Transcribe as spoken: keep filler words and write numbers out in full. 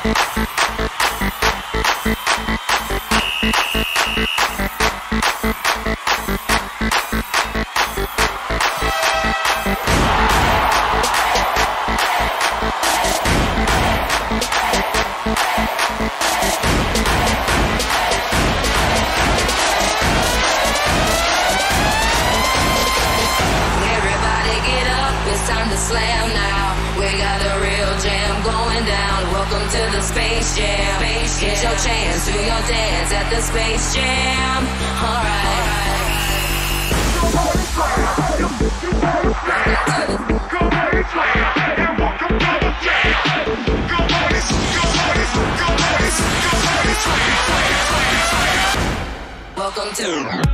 Slam now, we got the real jam going down. Welcome to the Space Jam. Here's your chance, do your dance at the Space Jam. Alright. Welcome to